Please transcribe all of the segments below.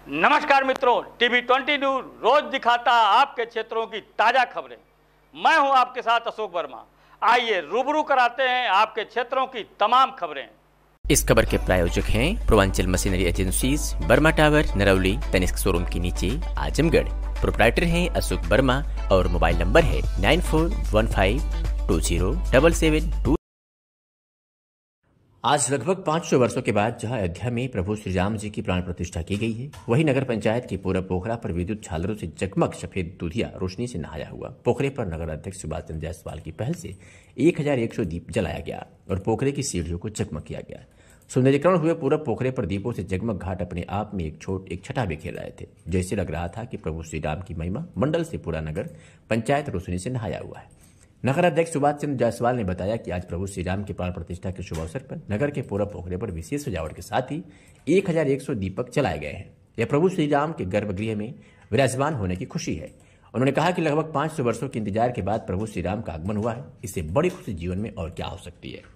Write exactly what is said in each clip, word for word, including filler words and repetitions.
नमस्कार मित्रों, TV twenty news रोज दिखाता आपके क्षेत्रों की ताजा खबरें। मैं हूं आपके साथ अशोक वर्मा। आइए रूबरू कराते हैं आपके क्षेत्रों की तमाम खबरें। इस खबर के प्रायोजक हैं Purvanchal machinery agencies, Burma tower, Narauli, Tanishq showroom के नीचे, आजमगढ़। प्रोप्राइटर हैं अशोक वर्मा और मोबाइल नंबर है nine four one five two zero double seven two. आज लगभग पाँच सौ वर्षों के बाद जहां अयोध्या में प्रभु श्री राम जी की प्राण प्रतिष्ठा की गई है, वहीं नगर पंचायत के पूरब पोखरा पर विद्युत झालरों से जगमग सफेद दूधिया रोशनी से नहाया हुआ। पोखरे पर नगर अध्यक्ष सुभाष चंद्र जायसवाल की पहल से एक हजार एक सौ दीप जलाया गया और पोखरे की सीढ़ियों को जगमग किया गया। सुंदरीकरण हुए पूरब पोखरे पर दीपों से जगमग घाट अपने आप में एक छोट एक छटा बिखेर रहे थे। जैसे लग रहा था कि प्रभु श्री राम की महिमा मंडल से पूरा नगर पंचायत रोशनी से नहाया हुआ है। नगर अध्यक्ष सुभाष चंद्र जायसवाल ने बताया कि आज प्रभु श्री राम के प्राण प्रतिष्ठा के शुभ अवसर पर नगर के पूरब पोखरे पर विशेष सजावट के साथ ही एक हजार एक सौ दीपक जलाए गए हैं। यह प्रभु श्री राम के गर्भगृह में विराजमान होने की खुशी है। उन्होंने कहा कि लगभग पाँच सौ वर्षों के इंतजार के बाद प्रभु श्री राम का आगमन हुआ है। इससे बड़ी खुशी जीवन में और क्या हो सकती है।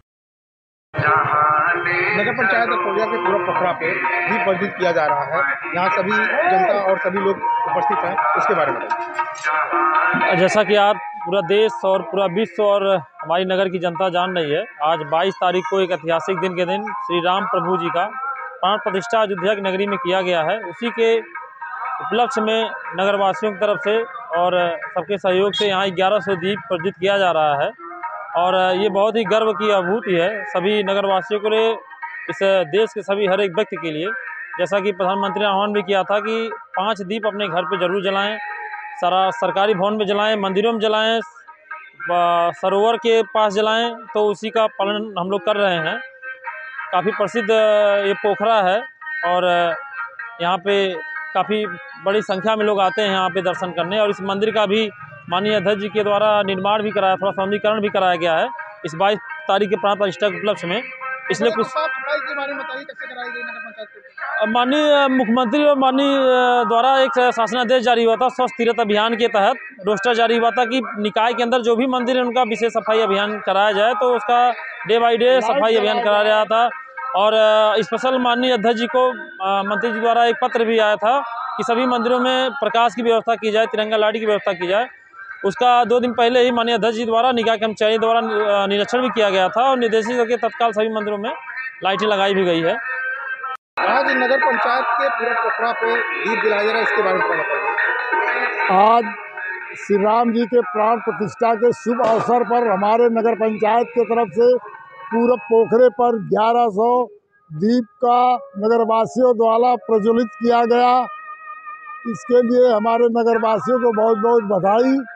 नगर पंचायत अकोलिया के पूरब पोखरा पे दीप प्रज्वलित किया जा रहा है। यहाँ सभी जनता और सभी लोग उपस्थित हैं, उसके बारे में बताइए। जैसा कि आप पूरा देश और पूरा विश्व और हमारी नगर की जनता जान रही है, आज बाईस तारीख को एक ऐतिहासिक दिन के दिन श्री राम प्रभु जी का प्राण प्रतिष्ठा अयोध्या की नगरी में किया गया है। उसी के उपलक्ष्य में नगरवासियों की तरफ से और सबके सहयोग से यहाँ ग्यारह सौ दीप प्रज्वलित किया जा रहा है और ये बहुत ही गर्व की अनुभूति है सभी नगरवासियों के लिए, इस देश के सभी हर एक व्यक्ति के लिए। जैसा कि प्रधानमंत्री ने आह्वान भी किया था कि पाँच दीप अपने घर पे जरूर जलाएं, सारा सरकारी भवन में जलाएं, मंदिरों में जलाएं, सरोवर के पास जलाएं। तो उसी का पालन हम लोग कर रहे हैं। काफ़ी प्रसिद्ध ये पोखरा है और यहाँ पे काफ़ी बड़ी संख्या में लोग आते हैं यहाँ पे दर्शन करने। और इस मंदिर का भी माननीय अध्यक्ष जी के द्वारा निर्माण भी कराया, थोड़ा सौंदर्यीकरण भी कराया गया है इस बाईस तारीख के प्राण प्रतिष्ठा के उपलक्ष्य में। इसलिए कुछ साफ सफाई के बारे में बताइए, कैसे कराई गई नगर पंचायत? माननीय मुख्यमंत्री और माननीय द्वारा एक शासनादेश जारी हुआ था स्वच्छ तीर्थ अभियान के तहत। रोस्टर जारी हुआ था कि निकाय के अंदर जो भी मंदिर है उनका विशेष सफाई अभियान कराया जाए, तो उसका डे बाई डे सफाई अभियान कराया रहा था। और स्पेशल माननीय अध्यक्ष जी को मंत्री जी द्वारा एक पत्र भी आया था कि सभी मंदिरों में प्रकाश की व्यवस्था की जाए, तिरंगा लाइट की व्यवस्था की जाए। उसका दो दिन पहले ही माननीय अध्यक्ष जी द्वारा निकाय कर्मचारी द्वारा निरीक्षण भी किया गया था और निर्देशित करके तत्काल सभी मंदिरों में लाइटें लगाई भी गई है। आज नगर पंचायत के पूरब पोखरा पे दीप जलाया जा रहा है, इसके बारे में बताइए। आज श्री राम जी के प्राण प्रतिष्ठा के शुभ अवसर पर हमारे नगर पंचायत के तरफ से पूरब पोखरे पर ग्यारह सौ दीप का नगरवासियों द्वारा प्रज्वलित किया गया। इसके लिए हमारे नगरवासियों को बहुत बहुत बधाई।